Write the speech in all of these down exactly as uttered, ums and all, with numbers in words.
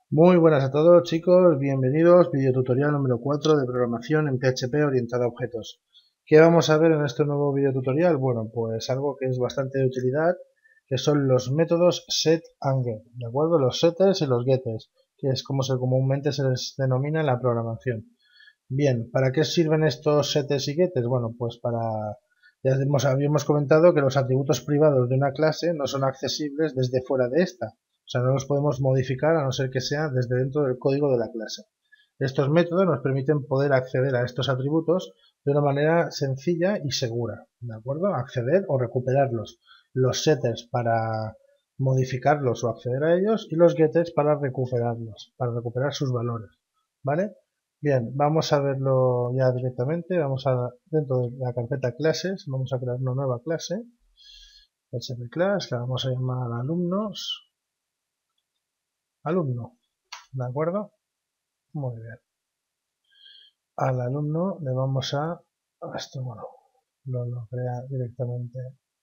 Muy buenas a todos chicos, bienvenidos, videotutorial número cuatro de programación en P H P orientada a objetos. ¿Qué vamos a ver en este nuevo videotutorial? Bueno, pues algo que es bastante de utilidad, que son los métodos set and get, ¿de acuerdo? Los setters y los getters, que es como se comúnmente se les denomina en la programación. Bien, ¿para qué sirven estos setters y getters? Bueno, pues para... Ya hemos, habíamos comentado que los atributos privados de una clase no son accesibles desde fuera de esta. O sea, no los podemos modificar a no ser que sea desde dentro del código de la clase. Estos métodos nos permiten poder acceder a estos atributos de una manera sencilla y segura, ¿de acuerdo? Acceder o recuperarlos. Los setters para modificarlos o acceder a ellos y los getters para recuperarlos, para recuperar sus valores, ¿vale? Bien, vamos a verlo ya directamente. Vamos a, dentro de la carpeta clases, vamos a crear una nueva clase, P H P class, que la vamos a llamar alumnos, alumno, ¿de acuerdo? Muy bien. Al alumno le vamos a, esto bueno, lo, lo crea directamente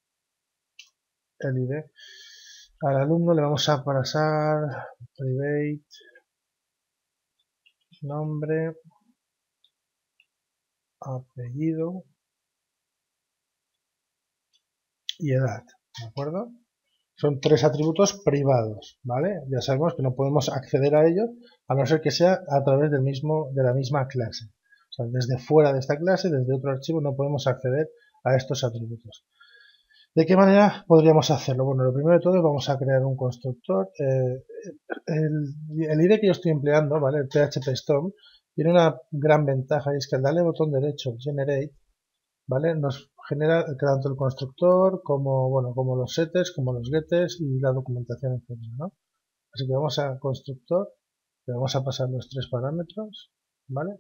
el I D. Al alumno le vamos a pasar private, nombre, apellido y edad, ¿de acuerdo? Son tres atributos privados, ¿vale? Ya sabemos que no podemos acceder a ellos a no ser que sea a través del mismo, de la misma clase. O sea, desde fuera de esta clase, desde otro archivo, no podemos acceder a estos atributos. ¿De qué manera podríamos hacerlo? Bueno, lo primero de todo vamos a crear un constructor. Eh, el, el I D E que yo estoy empleando, ¿vale? El P H P Storm, tiene una gran ventaja y es que al darle botón derecho, Generate, ¿vale? Nos genera tanto el constructor como, bueno, como los setters, como los getters y la documentación, etcétera, ¿no? Así que vamos a constructor, le vamos a pasar los tres parámetros, ¿vale?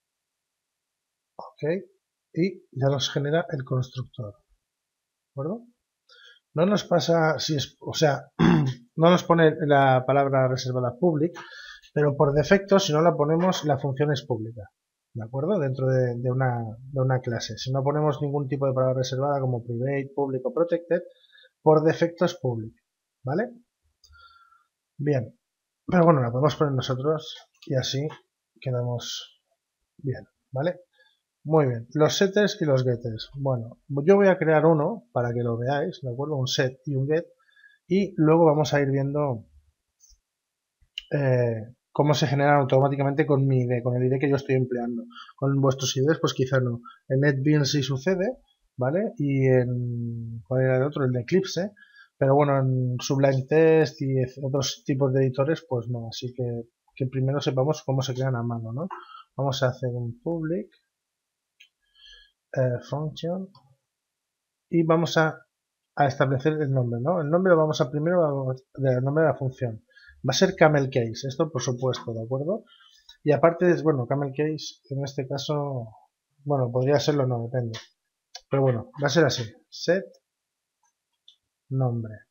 Ok, y ya nos genera el constructor, ¿de acuerdo? No nos pasa si es, o sea, no nos pone la palabra reservada public, pero por defecto, si no la ponemos, la función es pública, ¿de acuerdo? Dentro de, de, una, de una clase. Si no ponemos ningún tipo de palabra reservada como private, public o protected, por defecto es public, ¿vale? Bien, pero bueno, la podemos poner nosotros y así quedamos bien, ¿vale? Muy bien, los setters y los getters. Bueno, yo voy a crear uno para que lo veáis, ¿de acuerdo? Un set y un get. Y luego vamos a ir viendo eh, cómo se generan automáticamente con mi I D, con el I D que yo estoy empleando. Con vuestros I Ds, pues quizá no. En NetBeans sí sucede, ¿vale? Y en, ¿cuál era el otro? El de Eclipse. Pero bueno, en Sublime Test y otros tipos de editores, pues no. Así que, que primero sepamos cómo se crean a mano, ¿no? Vamos a hacer un public eh, function y vamos a, a establecer el nombre, ¿no? El nombre lo vamos a primero del nombre de la función. Va a ser camel case, esto por supuesto, ¿de acuerdo? Y aparte es, bueno, camel case en este caso, bueno, podría serlo, no, depende. Pero bueno, va a ser así. Set nombre.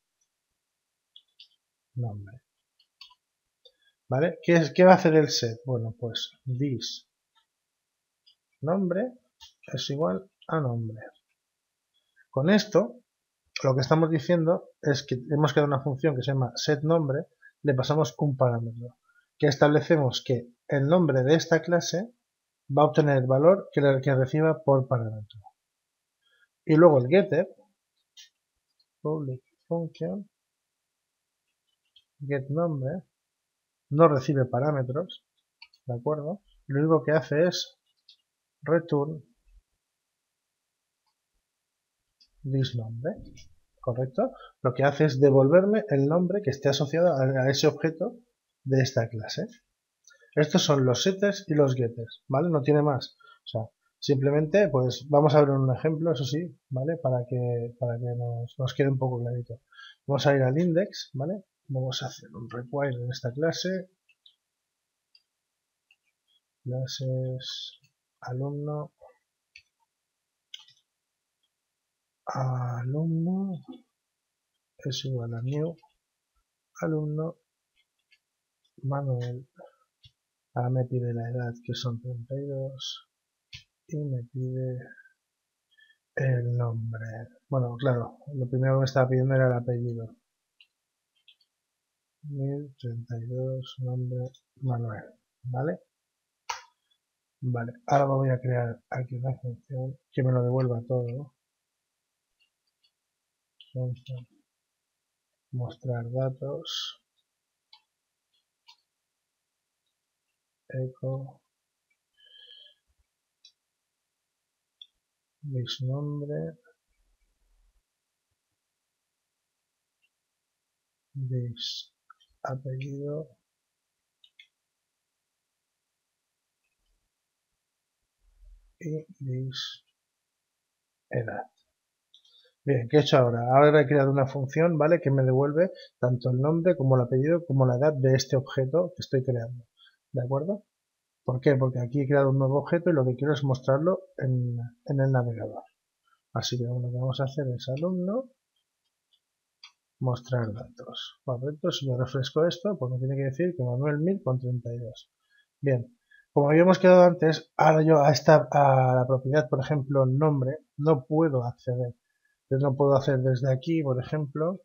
Nombre. ¿Vale? ¿Qué, es, ¿Qué va a hacer el set? Bueno, pues this nombre es igual a nombre. Con esto, lo que estamos diciendo es que hemos creado una función que se llama setNombre, le pasamos un parámetro, que establecemos que el nombre de esta clase va a obtener el valor que, que reciba por parámetro. Y luego el getter, public function, getNombre, no recibe parámetros, ¿de acuerdo? Lo único que hace es return this nombre, ¿correcto? Lo que hace es devolverme el nombre que esté asociado a ese objeto de esta clase. Estos son los setters y los getters, ¿vale? No tiene más. O sea, simplemente, pues vamos a ver un ejemplo, eso sí, ¿vale? Para que, para que nos, nos quede un poco clarito. Vamos a ir al index, ¿vale? Vamos a hacer un require en esta clase. Clases alumno. Alumno es igual a new. Alumno Manuel. Ahora me pide la edad, que son treinta y dos. Y me pide el nombre. Bueno, claro, lo primero que me estaba pidiendo era el apellido. mil treinta y dos, nombre Manuel, ¿vale? Vale, ahora voy a crear aquí una función que me lo devuelva todo. Función, mostrar datos, echo, mis nombre, mis apellido, y mis edad. Bien, ¿qué he hecho ahora? Ahora he creado una función, ¿vale? Que me devuelve tanto el nombre como el apellido como la edad de este objeto que estoy creando. ¿De acuerdo? ¿Por qué? Porque aquí he creado un nuevo objeto y lo que quiero es mostrarlo en, en el navegador. Así que lo que vamos a hacer es alumno, mostrar datos. Correcto, si yo refresco esto, pues me tiene que decir que Manuel mil con treinta y dos. Bien, como habíamos quedado antes, ahora yo a, esta, a la propiedad, por ejemplo, nombre, no puedo acceder. Yo no puedo hacer desde aquí, por ejemplo,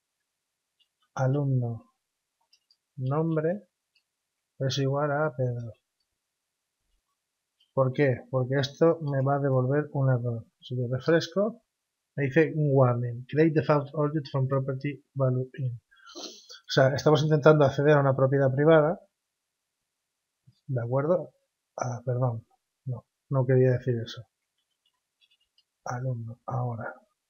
alumno nombre es igual a Pedro. ¿Por qué? Porque esto me va a devolver un error. Si yo refresco, me dice un warning. Create default object from property value in. O sea, estamos intentando acceder a una propiedad privada. ¿De acuerdo? Ah, perdón. No, no quería decir eso. Alumno. Ahora.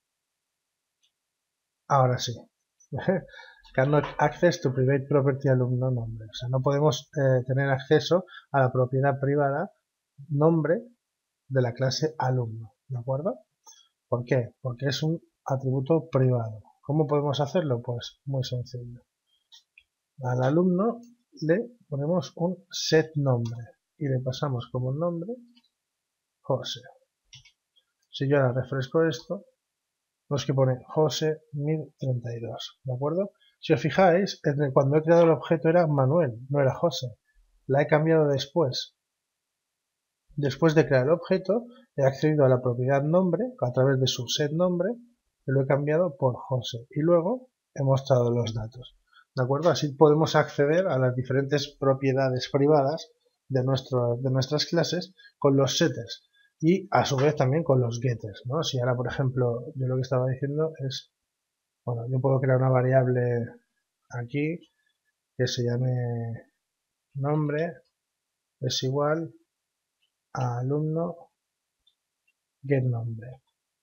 Ahora sí. Cannot access to private property alumno nombre. O sea, no podemos eh, tener acceso a la propiedad privada nombre de la clase alumno. ¿De acuerdo? ¿Por qué? Porque es un atributo privado. ¿Cómo podemos hacerlo? Pues muy sencillo. Al alumno le ponemos un set nombre y le pasamos como nombre José. Si yo ahora refresco esto, los que pone José mil treinta y dos, ¿de acuerdo? Si os fijáis, cuando he creado el objeto era Manuel, no era José. La he cambiado después. Después de crear el objeto, he accedido a la propiedad nombre a través de su set nombre y lo he cambiado por José. Y luego he mostrado los datos. ¿De acuerdo? Así podemos acceder a las diferentes propiedades privadas de, nuestro, de nuestras clases con los setters y a su vez también con los getters, ¿no? Si ahora, por ejemplo, yo lo que estaba diciendo es, bueno, yo puedo crear una variable aquí que se llame nombre es igual a alumno get nombre,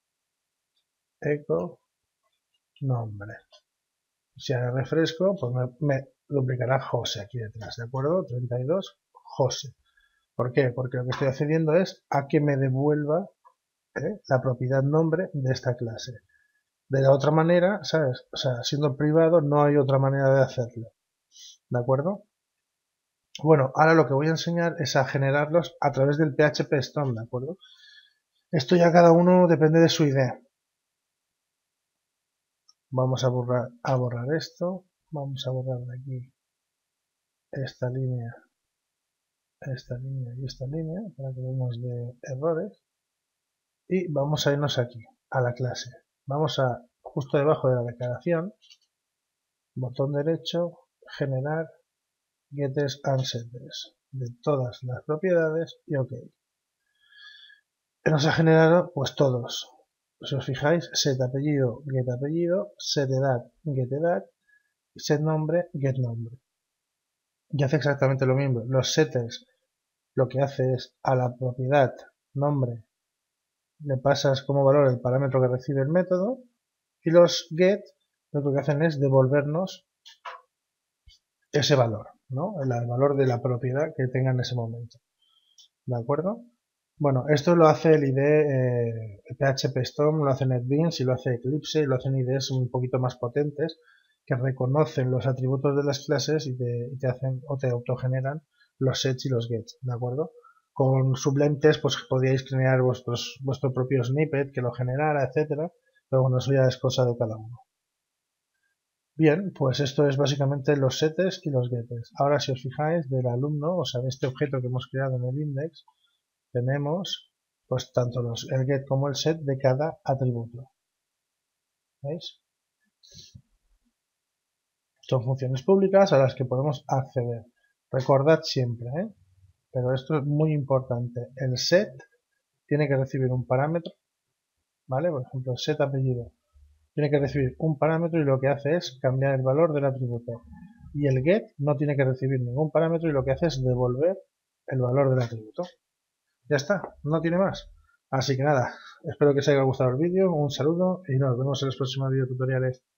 echo nombre. Si ahora refresco, pues me, me duplicará José aquí detrás, ¿de acuerdo? treinta y dos, José. ¿Por qué? Porque lo que estoy accediendo es a que me devuelva ¿eh? la propiedad nombre de esta clase. De la otra manera, ¿sabes? O sea, siendo privado no hay otra manera de hacerlo. ¿De acuerdo? Bueno, ahora lo que voy a enseñar es a generarlos a través del P H P Storm, ¿de acuerdo? Esto ya cada uno depende de su idea. Vamos a borrar, a borrar esto. Vamos a borrar de aquí esta línea, esta línea y esta línea para que veamos de errores. Y vamos a irnos aquí, a la clase. Vamos a, justo debajo de la declaración, botón derecho, generar getters and setters de todas las propiedades y ok. Nos ha generado pues todos. Si os fijáis, set apellido, get apellido, set edad, get edad, set nombre, get nombre. Y hace exactamente lo mismo. Los setters lo que hace es a la propiedad nombre le pasas como valor el parámetro que recibe el método y los get lo que hacen es devolvernos ese valor, ¿no? El valor de la propiedad que tenga en ese momento. ¿De acuerdo? Bueno, esto lo hace el I D E eh, P H P Storm, lo hace NetBeans y lo hace Eclipse y lo hacen I D Es un poquito más potentes que reconocen los atributos de las clases y te, y te hacen o te autogeneran los sets y los gets, ¿de acuerdo? Con Sublime Text pues podíais crear vuestros, vuestro propio snippet que lo generara, etcétera, pero bueno, eso ya es cosa de cada uno. Bien, pues esto es básicamente los setters y los getters. Ahora si os fijáis del alumno, o sea de este objeto que hemos creado en el index, tenemos pues tanto los, el get como el set de cada atributo. ¿Veis? Son funciones públicas a las que podemos acceder. Recordad siempre, ¿eh? Pero esto es muy importante. El set tiene que recibir un parámetro, ¿vale? Por ejemplo, set apellido tiene que recibir un parámetro y lo que hace es cambiar el valor del atributo. Y el get no tiene que recibir ningún parámetro y lo que hace es devolver el valor del atributo. Ya está, no tiene más. Así que nada, espero que os haya gustado el vídeo, un saludo y nos vemos en los próximos videotutoriales.